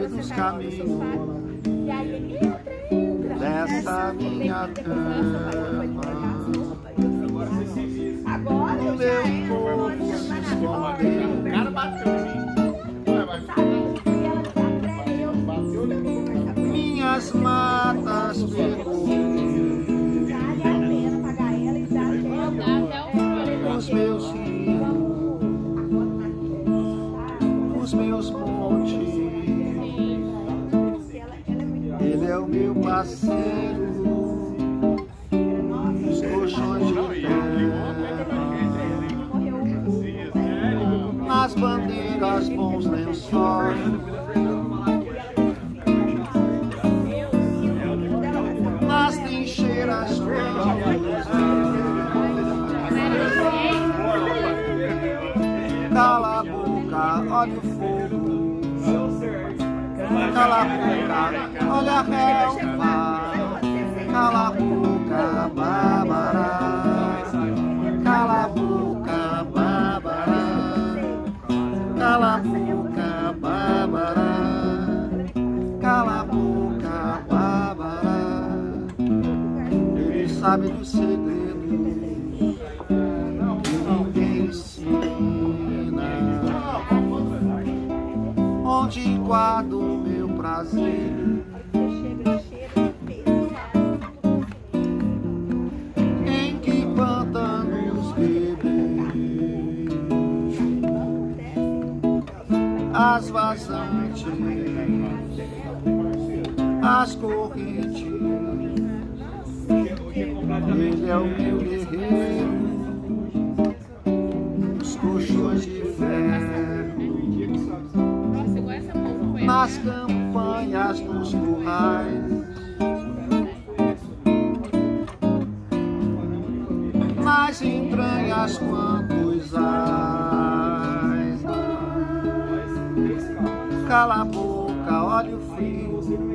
meio dos caminhos dessa minha cama. O meu corpo se escondeu. O cara bateu em mim. Minhas matas percorri. Os meus rios, os meus montes. Ele é o meu parceiro. Os colchões de terra, nas bandeiras, bons lençóis, nas trincheiras, cala a boca, olha o fogo. Cala a boca, olha a relva. Cala a boca, Bárbara. Cala a boca, Bárbara. Cala a boca, Bárbara. Cala a boca, Bárbara. Ele sabe dos segredos que ninguém ensina. Onde guardo o meu prazer, em que pantanos beber, as vazantes, as correntes. Ele é o meu guerreiro, os colchões de ferro, nas campanhas, nos currais, nas entranhas, quantos ais. Cala a boca, olha o frio.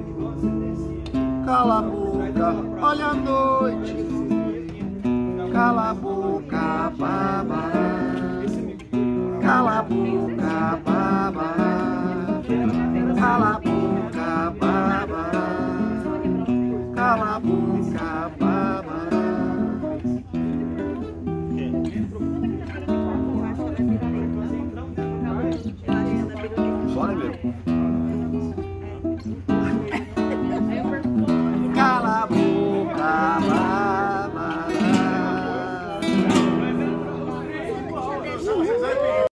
Cala a boca, olha a noite. Cala a boca, Bárbara. Cala a boca, Bárbara. Cala a boca, Bárbara. Cala a boca, Bárbara. Só, né, meu?